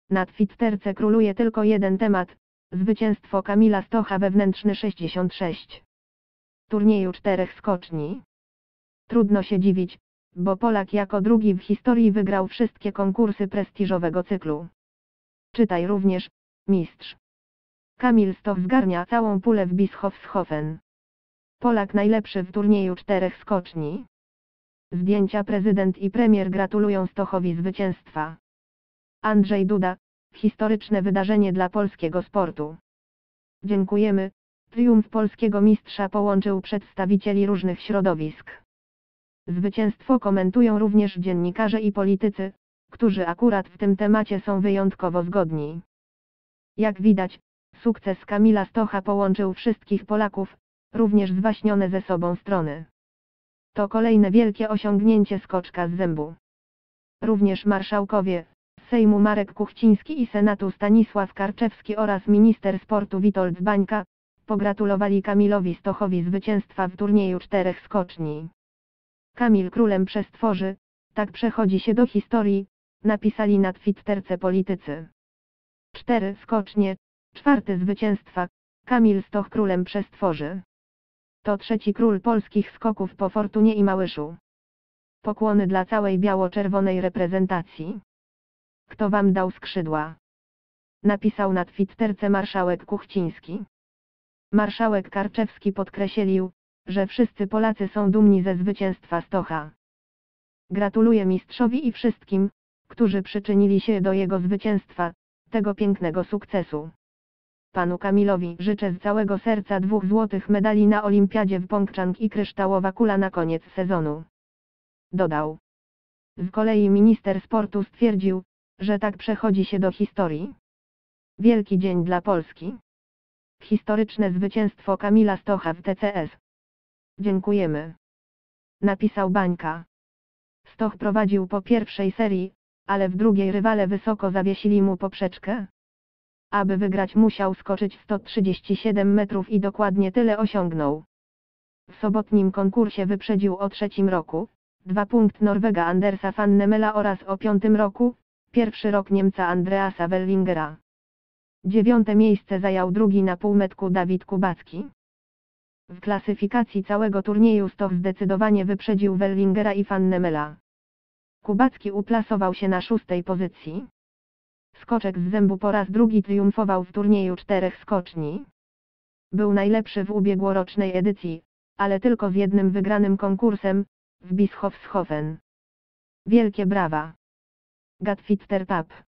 Nad Fitterce króluje tylko jeden temat: zwycięstwo Kamila Stocha wewnętrzny 66. Turnieju 4 skoczni. Trudno się dziwić, bo Polak jako drugi w historii wygrał wszystkie konkursy prestiżowego cyklu. Czytaj również: mistrz. Kamil Stoch zgarnia całą pulę w Bischofshofen. Polak najlepszy w turnieju 4 skoczni. Zdjęcia. Prezydent i premier gratulują Stochowi zwycięstwa. Andrzej Duda: historyczne wydarzenie dla polskiego sportu. Dziękujemy. Triumf polskiego mistrza połączył przedstawicieli różnych środowisk. Zwycięstwo komentują również dziennikarze i politycy, którzy akurat w tym temacie są wyjątkowo zgodni. Jak widać, sukces Kamila Stocha połączył wszystkich Polaków, również zwaśnione ze sobą strony. To kolejne wielkie osiągnięcie skoczka z zębu. Również marszałkowie Sejmu Marek Kuchciński i Senatu Stanisław Karczewski oraz minister sportu Witold Bańka pogratulowali Kamilowi Stochowi zwycięstwa w turnieju 4 skoczni. Kamil królem przestworzy, tak przechodzi się do historii, napisali nad Fitterce politycy. 4 skocznie, 4 zwycięstwa, Kamil Stoch królem przestworzy. To trzeci król polskich skoków po Fortunie i Małyszu. Pokłony dla całej biało-czerwonej reprezentacji. Kto wam dał skrzydła? Napisał nad Fitterce marszałek Kuchciński. Marszałek Karczewski podkreślił, że wszyscy Polacy są dumni ze zwycięstwa Stocha. Gratuluję mistrzowi i wszystkim, którzy przyczynili się do jego zwycięstwa, tego pięknego sukcesu. Panu Kamilowi życzę z całego serca 2 złotych medali na olimpiadzie w Pjongczang i kryształowa kula na koniec sezonu. Dodał. Z kolei minister sportu stwierdził, że tak przechodzi się do historii. Wielki dzień dla Polski. Historyczne zwycięstwo Kamila Stocha w TCS. Dziękujemy. Napisał Bańka. Stoch prowadził po pierwszej serii, ale w drugiej rywale wysoko zawiesili mu poprzeczkę. Aby wygrać musiał skoczyć 137 metrów i dokładnie tyle osiągnął. W sobotnim konkursie wyprzedził o 3. roku, 2 punkt Norwega Andersa van Nemela oraz o 5. roku, 1. rok Niemca Andreasa Wellingera. 9. miejsce zajął drugi na półmetku Dawid Kubacki. W klasyfikacji całego turnieju Stoch zdecydowanie wyprzedził Wellingera i van Nemela. Kubacki uplasował się na 6. pozycji. Skoczek z zębu po raz drugi triumfował w turnieju 4 skoczni. Był najlepszy w ubiegłorocznej edycji, ale tylko z jednym wygranym konkursem, w Bischofshofen. Wielkie brawa. Gat Fitter Tap.